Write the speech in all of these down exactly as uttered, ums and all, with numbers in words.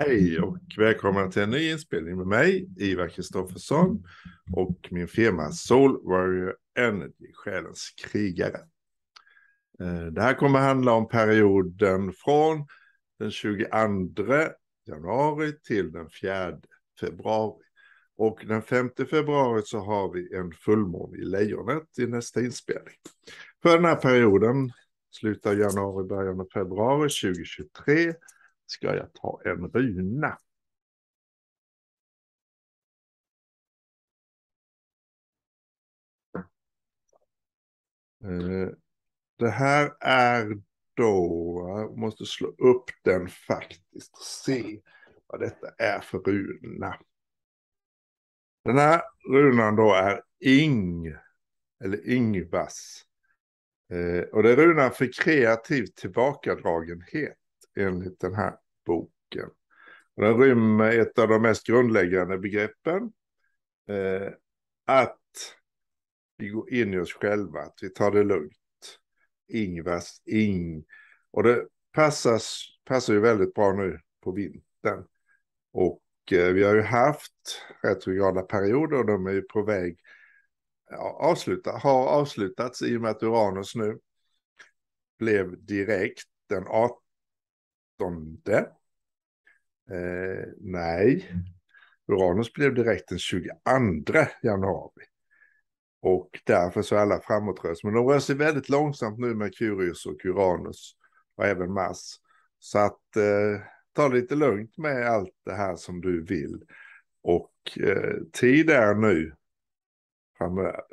Hej och välkomna till en ny inspelning med mig, Ivar Kristoffersson, och min firma Soul Warrior Energy, själens krigare. Det här kommer handla om perioden från den tjugoandra januari till den fjärde februari. Och den femte februari så har vi en fullmåne i Lejonet i nästa inspelning. För den här perioden, slutar januari, början av februari tjugohundratjugotre, ska jag ta en runa. Det här är då, jag måste slå upp den faktiskt och se vad detta är för runa. Den här runan då är Ing, eller Ingvas. Och det är runan för kreativ tillbakadragenhet enligt den här boken. Och den rymmer ett av de mest grundläggande begreppen. Att vi går in i oss själva, att vi tar det lugnt. Ingvas, ing. Och det passar, passar ju väldigt bra nu på vintern. Och eh, vi har ju haft retrograda perioder och de är ju på väg ja, avsluta, har avslutats i och med att Uranus nu blev direkt den artonde. Eh, nej, Uranus blev direkt den tjugoandra januari. Och därför så är alla framåtrörelser. Men de rör sig väldigt långsamt nu med Merkurius och Uranus. Och även Mars. Så att eh, ta lite lugnt med allt det här som du vill. Och eh, tid är nu framöver.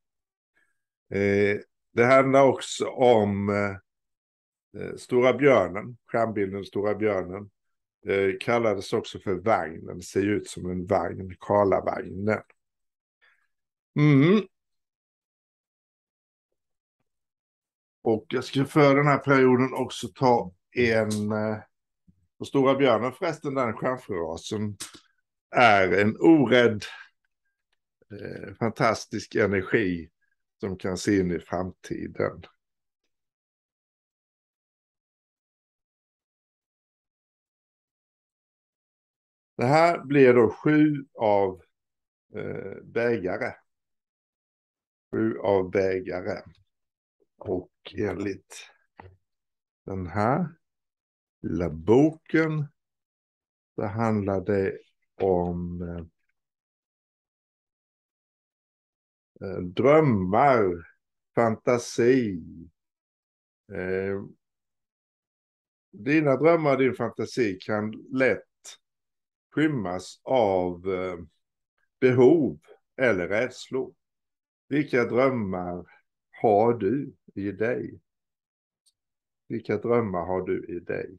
Eh, det handlar också om eh, Stora björnen. Stjärnbilden Stora björnen. Eh, kallades också för vagnen. Det ser ut som en vagn. Karlavagnen. Mm. Och jag ska för den här perioden också ta en, och Stora björnen förresten, den stjärnfrasen är en orädd, eh, fantastisk energi som kan se in i framtiden. Det här blir då sju av eh, bägare. Sju av bägare. Och enligt den här lilla boken så handlar det om eh, drömmar, fantasi. Eh, dina drömmar och din fantasi kan lätt skymmas av eh, behov eller rädslor. Vilka drömmar har du i dig? Vilka drömmar har du i dig?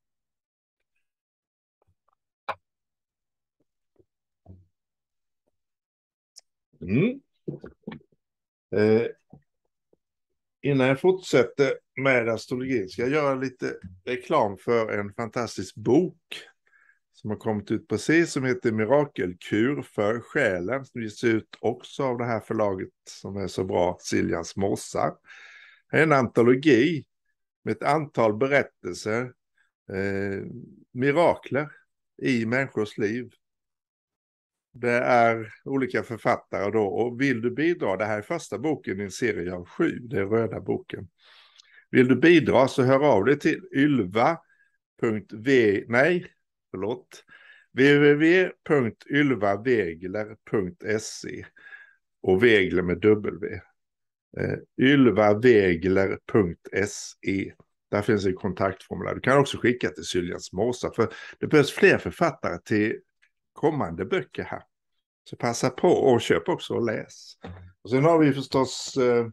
Mm. Eh, innan jag fortsätter med astrologin ska jag göra lite reklam för en fantastisk bok som har kommit ut precis, som heter Mirakelkur för själen. Som ges ut också av det här förlaget som är så bra, Siljans mossar. Det är en antologi med ett antal berättelser, eh, mirakler i människors liv. Det är olika författare då, och vill du bidra, det här är första boken i en serie av sju, det är röda boken. Vill du bidra så hör av dig till ylva punkt v, nej, förlåt, w w w punkt ylvavegler punkt se och Vegler med W. Eh, ylvavegler punkt se. Där finns en kontaktformulär. Du kan också skicka till Syljans mossar, för det behövs fler författare till kommande böcker här. Så passa på och köp också och läs. Och sen har vi förstås eh,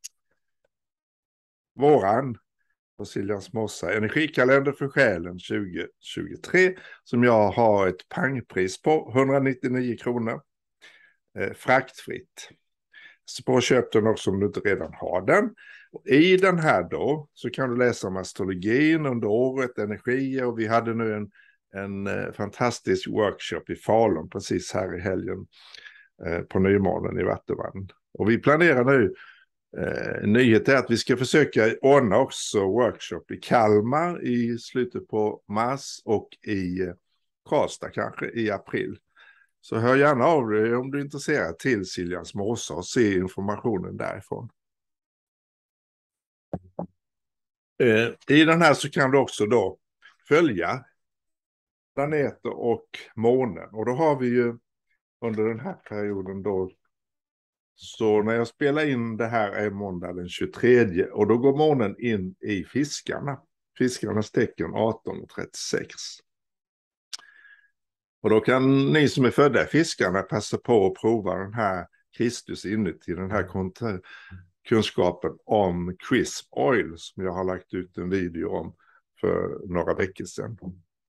våran på Siljans mossar, energikalender för själen tjugo tjugotre, som jag har ett pangpris på etthundranittionio kronor. Eh, fraktfritt. Så på köp den också om du inte redan har den. Och i den här då så kan du läsa om astrologin under året, energier, och vi hade nu en, en eh, fantastisk workshop i Falun precis här i helgen eh, på nymånen i Vattenvagn. Och vi planerar nu, eh, en nyhet är att vi ska försöka ordna också workshop i Kalmar i slutet på mars och i Karlstad kanske i april. Så hör gärna av dig om du är intresserad till Siljans Måsa och se informationen därifrån. Eh, I den här så kan du också då följa planeter och månen. Och då har vi ju under den här perioden då, så när jag spelar in det här är måndag den tjugotredje och då går månen in i fiskarna. Fiskarnas tecken arton och trettiosex. Och då kan ni som är födda i fiskarna passa på att prova den här Kristus inuti, den här kunskapen om crisp oil som jag har lagt ut en video om för några veckor sedan.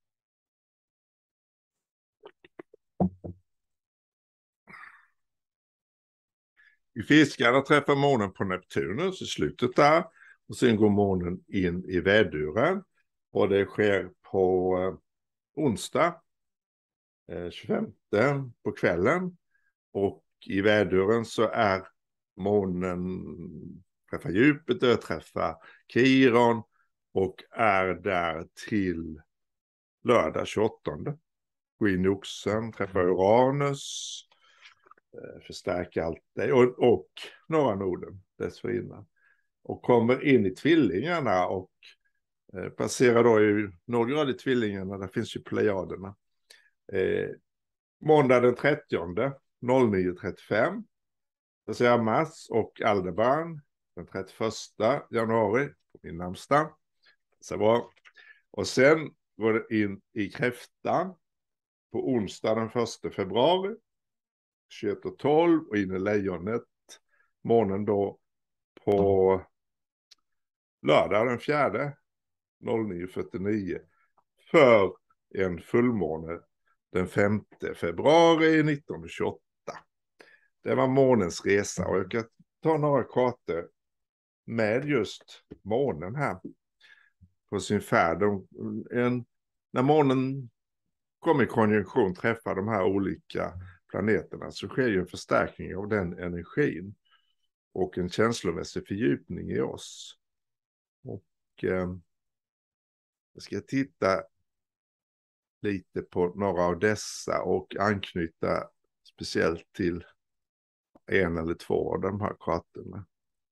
I fiskarna träffar månen på Neptunus i slutet där. Och sen går månen in i väduren. Och det sker på eh, onsdag eh, tjugofemte på kvällen. Och i väduren så är månen träffar Jupiter, träffar Kiron och är där till lördag tjugoåttonde. Går in i oxen, träffar Uranus, förstärker allt det och, och norra Norden dessförinnan. Och kommer in i tvillingarna och eh, passerar då i några grad i tvillingarna, där finns ju Plejaderna. Eh, måndag den trettionde nio trettiofem. Där ser jag Mars och Aldebaran den trettioförsta januari på min namnsdag. Så bra. Och sen går det in i Kräftan på onsdag den första februari tjugoett och tolv och in i Lejonet månen då på lördag den fjärde nio fyrtionio för en fullmåne den femte februari nittonhundratjugoåtta. Det var månens resa och jag kan ta några kartor med just månen här på sin färd. En, när månen kommer i konjunktion träffar de här olika planeterna så sker ju en förstärkning av den energin och en känslomässig fördjupning i oss. Och eh, jag ska titta lite på några av dessa och anknyta speciellt till en eller två av de här kartorna.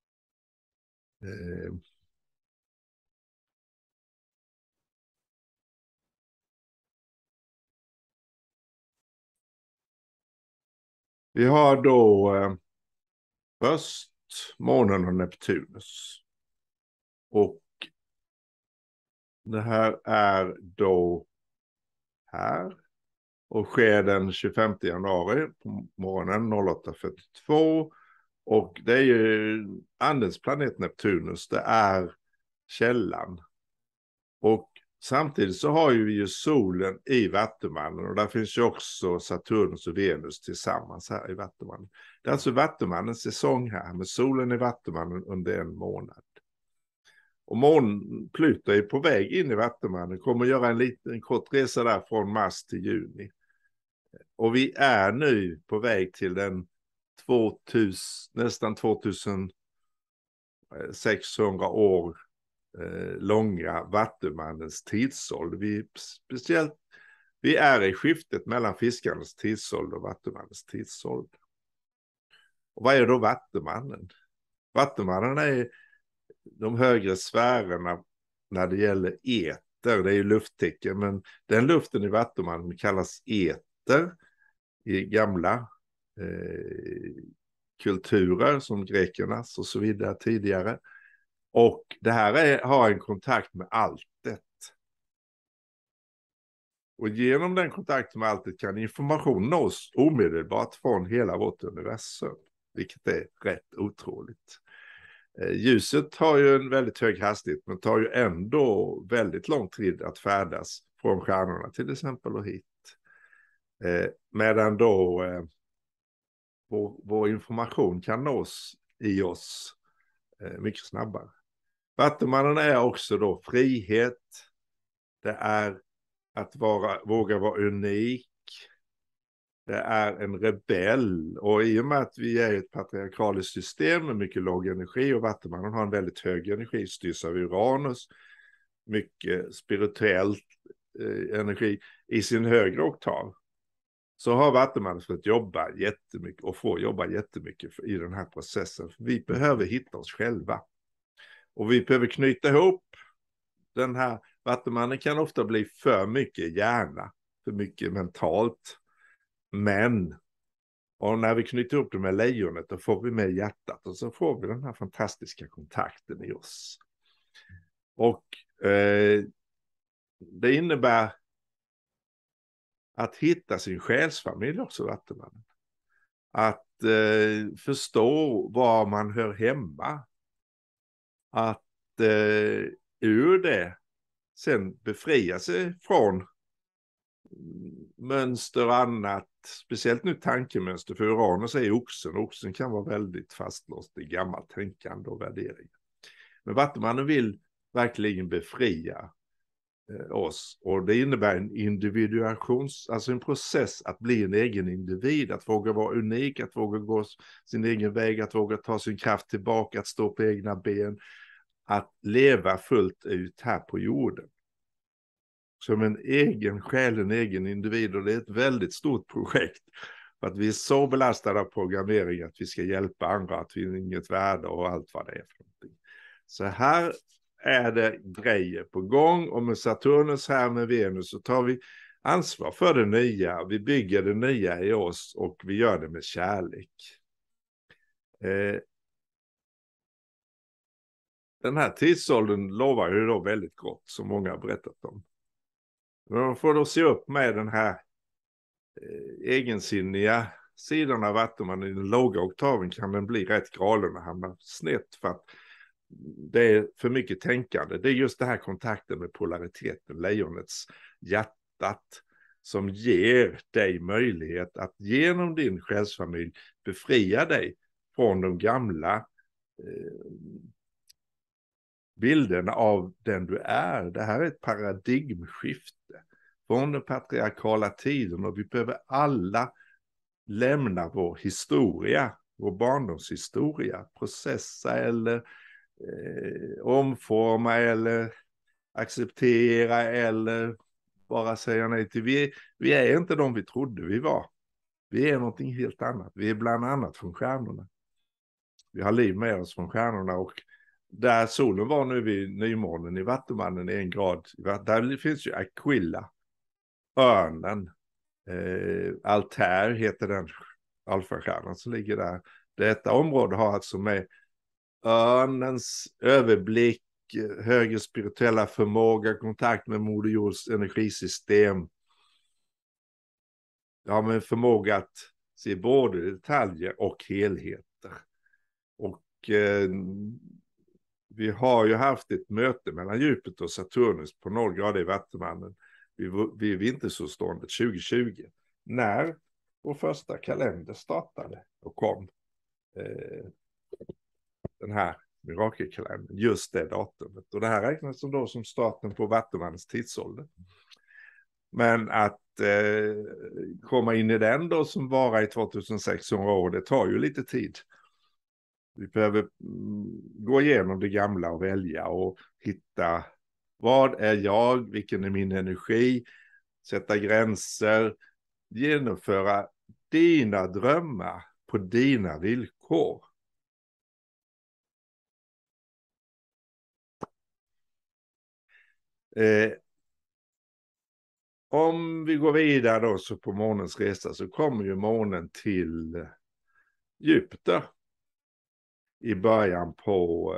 Eh, vi har då eh, först månen och Neptunus. Och det här är då här. Och sker den tjugofemte januari på morgonen åtta fyrtiotvå. Och det är ju andens planet Neptunus. Det är källan. Och samtidigt så har ju vi ju solen i Vattumannen. Och där finns ju också Saturnus och Venus tillsammans här i Vattumannen. Det är alltså Vattumannens säsong här med solen i Vattumannen under en månad. Och månen Pluto är på väg in i Vattumannen. Kommer att göra en liten en kort resa där från mars till juni. Och vi är nu på väg till den tvåtusen, nästan tvåtusensexhundra år eh, långa Vattumannens tidsålder. Vi, speciellt, vi är i skiftet mellan fiskarnas tidsålder och Vattumannens tidsålder. Och vad är då Vattumannen? Vattumannen är de högre sfärerna när det gäller eter. Det är ju lufttecken, men den luften i Vattumannen kallas eter i gamla eh, kulturer som grekernas och så vidare tidigare. Och det här är, har en kontakt med alltet. Och genom den kontakten med alltet kan information nås omedelbart från hela vårt universum. Vilket är rätt otroligt. Eh, ljuset har ju en väldigt hög hastighet men tar ju ändå väldigt lång tid att färdas från stjärnorna till exempel och hit. Eh, medan då eh, vår, vår information kan nås i oss eh, mycket snabbare. Vattumannen är också då frihet. Det är att vara, våga vara unik. Det är en rebell. Och i och med att vi är ett patriarkaliskt system med mycket låg energi och Vattumannen har en väldigt hög energi, styrs av Uranus. Mycket spirituellt eh, energi i sin högre oktav, så har Vattumannen fått jobba jättemycket och får jobba jättemycket i den här processen. Vi behöver hitta oss själva. Och vi behöver knyta ihop den här. Vattumannen kan ofta bli för mycket hjärna, för mycket mentalt. Men och när vi knyter ihop det med lejonet, då får vi med hjärtat och så får vi den här fantastiska kontakten i oss. Och eh, det innebär att hitta sin själsfamilj också, Vattumannen. Att eh, förstå var man hör hemma. Att eh, ur det sen befria sig från mönster och annat. Speciellt nu tankemönster, för Uranus är oxen. Oxen kan vara väldigt fastlåst i gammalt tänkande och värdering. Men Vattumannen vill verkligen befria eh, oss. Och det innebär en individuations, alltså en process att bli en egen individ. Att våga vara unik, att våga gå sin egen väg, att våga ta sin kraft tillbaka, att stå på egna ben. Att leva fullt ut här på jorden. Som en egen själ, en egen individ. Och det är ett väldigt stort projekt. För att vi är så belastade av programmering att vi ska hjälpa andra, att vi har inget värde och allt vad det är för någonting. Så här är det grejer på gång. Och med Saturnus här med Venus så tar vi ansvar för det nya. Vi bygger det nya i oss och vi gör det med kärlek. Eh, den här tidsåldern lovar ju då väldigt gott, som många har berättat om. Man får då se upp med den här eh, egensinniga sidan av Vattumannen. I den låga oktaven kan den bli rätt galen och hamna snett för att det är för mycket tänkande. Det är just det här kontakten med polariteten, lejonets hjärtat, som ger dig möjlighet att genom din själsfamilj befria dig från de gamla eh, bilden av den du är. Det här är ett paradigmskifte från den patriarkala tiden och vi behöver alla lämna vår historia, vår barndomshistoria, processa eller eh, omforma eller acceptera eller bara säga nej till. Vi, vi är inte de vi trodde vi var. Vi är någonting helt annat. Vi är bland annat från stjärnorna. Vi har liv med oss från stjärnorna och där solen var nu vid nymånen i Vattumannen en grad, där finns ju Aquila, örnen, eh, Altair heter den alfastjärnan som ligger där. Detta område har alltså med örnens överblick, högre spirituella förmåga, kontakt med Moder Jords energisystem. Ja, men förmåga att se både detaljer och helheter. Och eh, vi har ju haft ett möte mellan Jupiter och Saturnus på noll grader i Vattumannen vid, vid vintersolståndet tjugo tjugo. När vår första kalender startade och kom. Eh, den här mirakelkalendern, just det datumet. Och det här räknas som då som starten på Vattumannens tidsålder. Men att eh, komma in i den då som varar i tvåtusensexhundra år, det tar ju lite tid. Vi behöver mm, gå igenom det gamla och välja och hitta vad är jag, vilken är min energi, sätta gränser, genomföra dina drömmar på dina villkor. Eh, om vi går vidare då så på månens resa så kommer ju månen till Jupiter i början på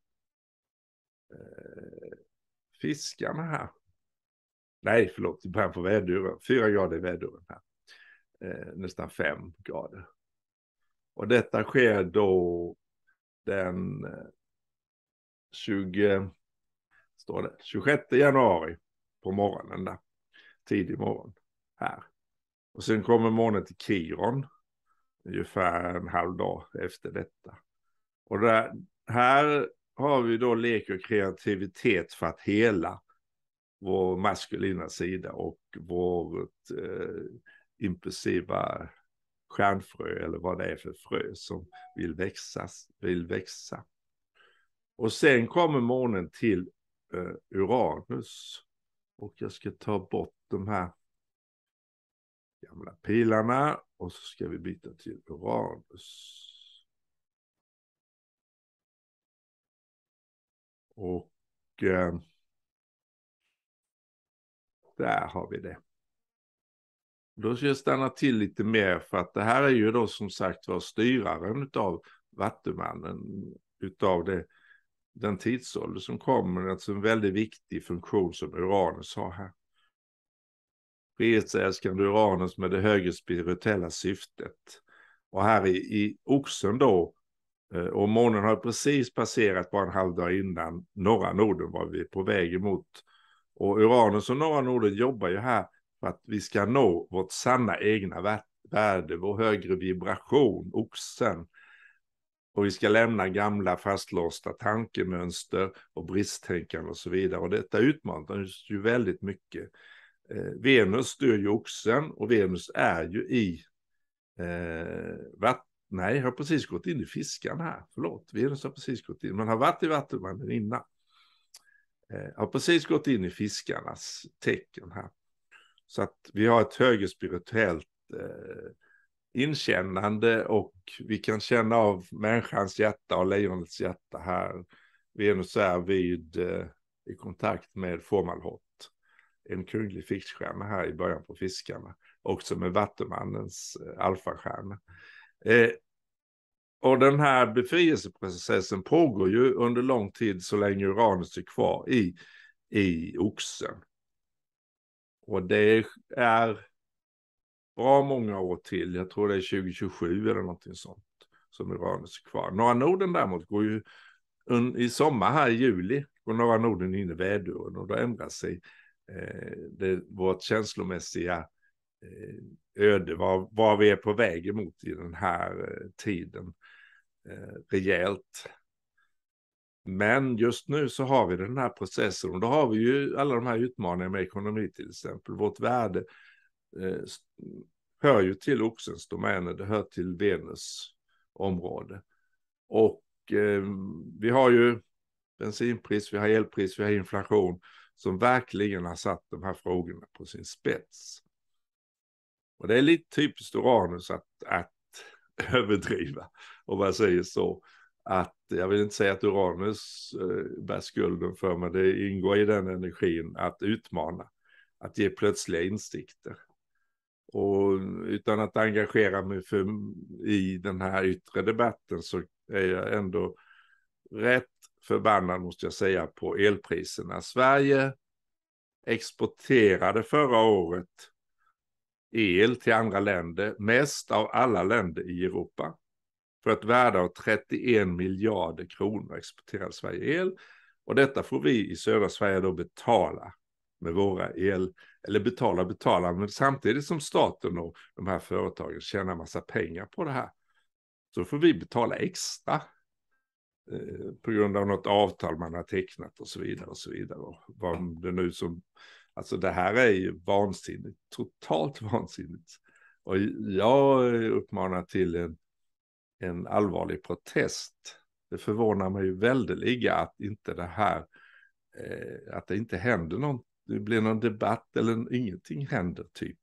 eh, fiskarna här. Nej, förlåt, i början på väduren. Fyra grader i väduren här. Eh, nästan fem grader. Och detta sker då den tjugo, står det, tjugosjätte januari på morgonen där. Tidig morgon här. Och sen kommer månen till Kiron ungefär en halv dag efter detta. Och där, här har vi då lek och kreativitet för att hela vår maskulina sida och vårt eh, impulsiva stjärnfrö eller vad det är för frö som vill växa. Vill växa. Och sen kommer månen till eh, Uranus Och jag ska ta bort de här gamla pilarna och så ska vi byta till Uranus. Och eh, där har vi det. Då ska jag stanna till lite mer för att det här är ju då som sagt var styraren utav Vattumannen, utav det, den tidsålder som kommer, alltså en väldigt viktig funktion som Uranus har här. Frihetsälskande Uranus med det högre spirituella syftet. Och här i, i Oxen då, och månen har precis passerat bara en halv dag innan norra Norden var vi på väg emot. Och Uranus och norra Norden jobbar ju här för att vi ska nå vårt sanna egna värde, vår högre vibration, Oxen. Och vi ska lämna gamla fastlåsta tankemönster och bristtänkande och så vidare. Och detta utmanar ju väldigt mycket. Eh, Venus styr ju Oxen och Venus är ju i eh, vatten. Nej, jag har precis gått in i fiskarna här. Förlåt, Venus har precis gått in. Man har varit i Vattumannen innan. Eh, har precis gått in i fiskarnas tecken här. Så att vi har ett högre spirituellt eh, inkännande och vi kan känna av människans hjärta och lejonets hjärta här. Venus är vid eh, i kontakt med Fomalhaut, en kunglig fixstjärna här i början på fiskarna. Också med Vattumannens eh, alfastjärna. Eh, och den här befrielseprocessen pågår ju under lång tid så länge Uranus är kvar i, i Oxen. Och det är bra många år till, jag tror det är tjugo tjugosju eller någonting sånt som Uranus är kvar. Norra Norden däremot går ju i sommar här i juli, går norra Norden in i väduren och då ändrar sig eh, det, vårt känslomässiga eh, öde, var, var vi är på väg emot i den här eh, tiden eh, rejält. Men just nu så har vi den här processen och då har vi ju alla de här utmaningarna med ekonomi till exempel. Vårt värde eh, hör ju till Oxens domäner, det hör till Venus område. Och eh, vi har ju bensinpris, vi har elpris, vi har inflation som verkligen har satt de här frågorna på sin spets. Och det är lite typiskt Uranus att, att överdriva, om man säger så. Att, jag vill inte säga att Uranus eh, bär skulden för, men det ingår i den energin att utmana, att ge plötsliga insikter. Och utan att engagera mig för, i den här yttre debatten så är jag ändå rätt förbannad, måste jag säga, på elpriserna. Sverige exporterade förra året el till andra länder, mest av alla länder i Europa. För ett värde av trettioen miljarder kronor exporterade Sverige el. Och detta får vi i södra Sverige då betala med våra el, eller betala, betala, men samtidigt som staten och de här företagen tjänar massa pengar på det här, så får vi betala extra eh, på grund av något avtal man har tecknat och så vidare och så vidare. Och vad det nu som, alltså det här är ju vansinnigt, totalt vansinnigt. Och jag uppmanar till en, en allvarlig protest. Det förvånar mig ju väldigt att inte det här, eh, att det inte händer någon, det blir någon debatt eller ingenting händer typ.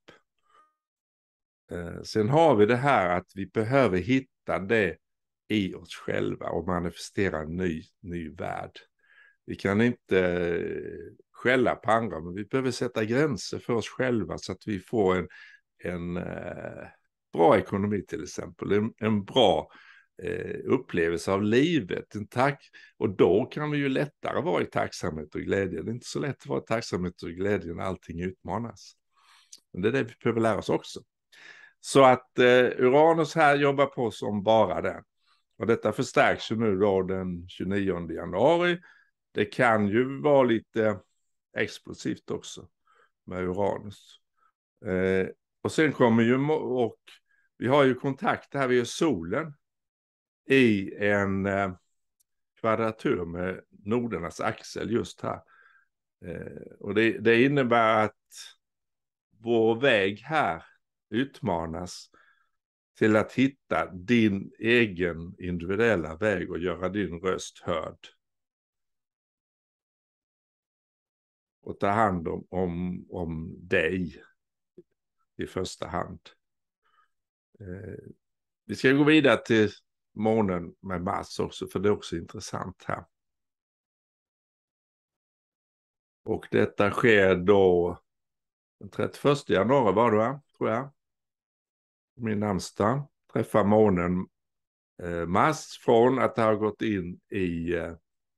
Eh, sen har vi det här att vi behöver hitta det i oss själva och manifestera en ny, ny värld. Vi kan inte skälla på andra, men vi behöver sätta gränser för oss själva så att vi får en, en eh, bra ekonomi till exempel, en, en bra eh, upplevelse av livet. En tack, och då kan vi ju lättare vara i tacksamhet och glädje. Det är inte så lätt att vara i tacksamhet och glädje när allting utmanas. Men det är det vi behöver lära oss också. Så att eh, Uranus här jobbar på som bara den. Och detta förstärks ju nu då den tjugonionde januari. Det kan ju vara lite explosivt också med Uranus. Eh, och sen kommer ju, och vi har ju kontakt här vid solen i en eh, kvadratur med nodernas axel just här. Eh, och det, det innebär att vår väg här utmanas till att hitta din egen individuella väg och göra din röst hörd. och ta hand om, om, om dig i första hand. Eh, vi ska gå vidare till månen med Mars också, för det är också intressant här. Och detta sker då den trettioförsta januari var det, va? Tror jag. Min namnsdag träffar månen eh, Mars från att ha gått in i eh,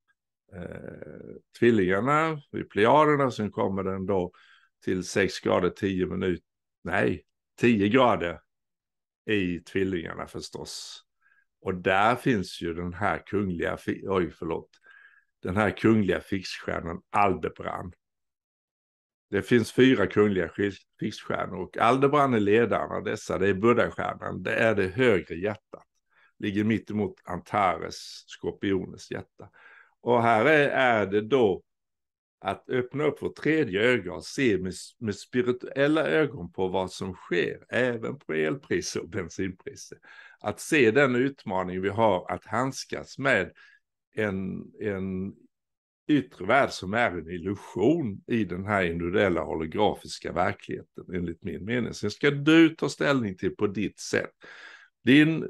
eh, tvillingarna, i plejaderna, och sen kommer den då till sex grader tio minuter, nej, tio grader i tvillingarna förstås. Och där finns ju den här kungliga, oj förlåt, den här kungliga fixstjärnan Aldebaran. Det finns fyra kungliga fixstjärnor och Aldebaran är ledaren av dessa. Det är Buddha-stjärnan, det är det högre hjärtat. Ligger mitt emot Antares, skorpionens hjärta. Och här är, är det då att öppna upp vårt tredje öga och se med, med spirituella ögon på vad som sker, även på elpriser och bensinpriser. Att se den utmaning vi har att handskas med en, en yttre värld som är en illusion i den här individuella holografiska verkligheten, enligt min mening. Sen ska du ta ställning till på ditt sätt. Din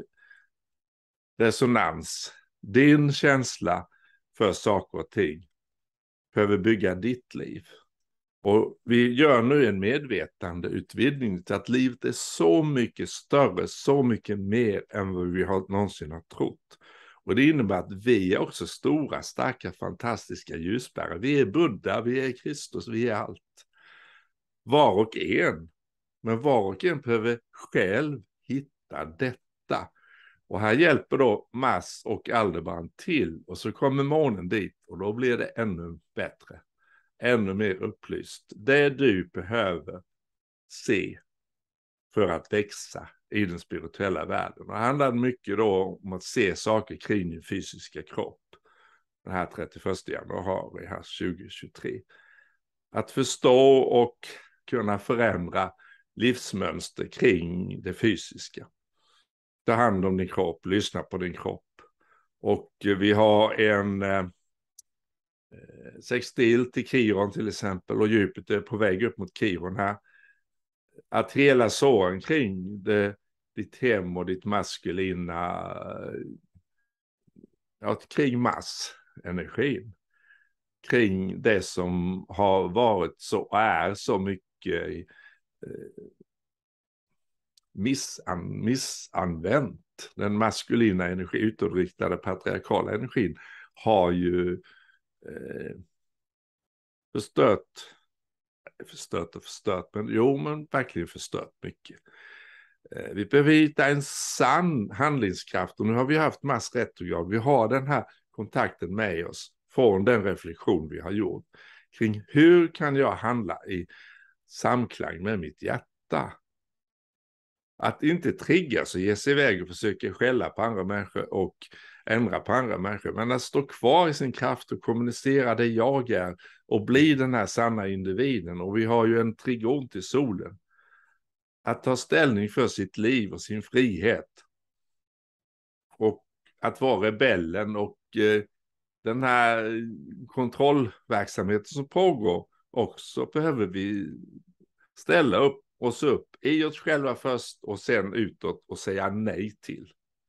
resonans, din känsla för saker och ting behöver bygga ditt liv. Och vi gör nu en medvetande utvidgning till att livet är så mycket större, så mycket mer än vad vi har någonsin har trott. Och det innebär att vi är också stora, starka, fantastiska ljusbärare. Vi är Buddha, vi är Kristus, vi är allt. Var och en. Men var och en behöver själv hitta detta. Och här hjälper då Mars och Aldebaran till. Och så kommer månen dit och då blir det ännu bättre. Ännu mer upplyst. Det du behöver se för att växa i den spirituella världen. Det handlar mycket då om att se saker kring din fysiska kropp. Den här trettioförsta januari här tjugohundratjugotre. Att förstå och kunna förändra livsmönster kring det fysiska. Ta hand om din kropp, lyssna på din kropp. Och vi har en eh, sextil till Kiron till exempel, och Jupiter är på väg upp mot Kiron här. Att hela såren kring det, ditt hem och ditt maskulina, ja, kring massenergin, kring det som har varit så och är så mycket eh, missan, missanvänt. Den maskulina energi, utåtriktade patriarkala energin har ju eh, förstört, förstört och förstört, men jo, men verkligen förstört mycket. Eh, vi behöver hitta en sann handlingskraft, och nu har vi haft Mars retrograd. Vi har den här kontakten med oss från den reflektion vi har gjort kring hur kan jag handla i samklang med mitt hjärta. Att inte triggas och ge sig iväg och försöka skälla på andra människor och ändra på andra människor. Men att stå kvar i sin kraft och kommunicera det jag är och bli den här sanna individen. Och vi har ju en trigon till solen. Att ta ställning för sitt liv och sin frihet. Och att vara rebellen och eh, den här kontrollverksamheten som pågår också behöver vi ställa upp oss upp i oss själva först och sen utåt och säga nej till.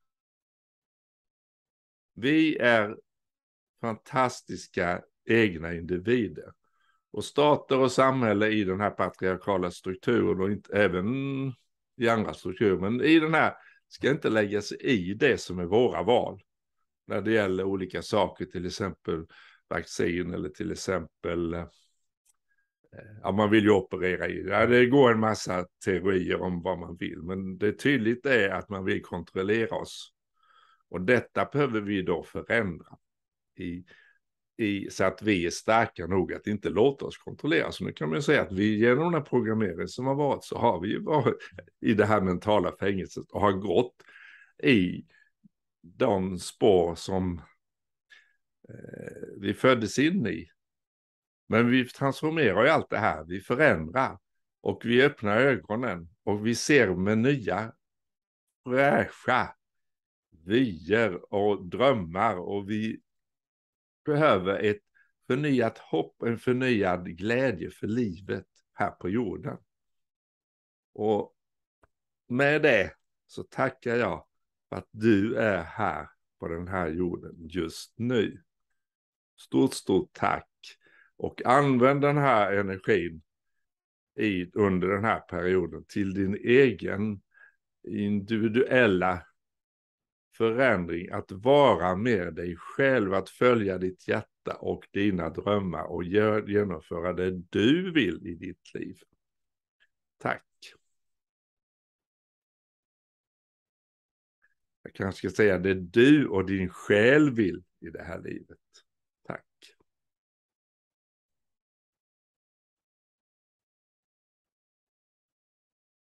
Vi är fantastiska egna individer. Och stater och samhälle i den här patriarkala strukturen och inte även i andra strukturer, men i den här ska inte lägga sig i det som är våra val. När det gäller olika saker, till exempel vaccin eller till exempel, ja, man vill ju operera i. Ja, det går en massa teorier om vad man vill, men det tydligt är att man vill kontrollera oss. Och detta behöver vi då förändra i, i, så att vi är starka nog att inte låta oss kontrollera. Så nu kan man säga att vi genom den här programmeringen som har varit så har vi ju varit i det här mentala fängelset och har gått i de spår som eh, vi föddes in i. Men vi transformerar ju allt det här, vi förändrar och vi öppnar ögonen och vi ser med nya fräscha vyer och drömmar, och vi behöver ett förnyat hopp, en förnyad glädje för livet här på jorden. Och med det så tackar jag för att du är här på den här jorden just nu. Stort, stort tack. Och använd den här energin i, under den här perioden till din egen individuella förändring, att vara med dig själv, att följa ditt hjärta och dina drömmar och gör, genomföra det du vill i ditt liv. Tack. Jag kanske ska säga det du och din själ vill i det här livet.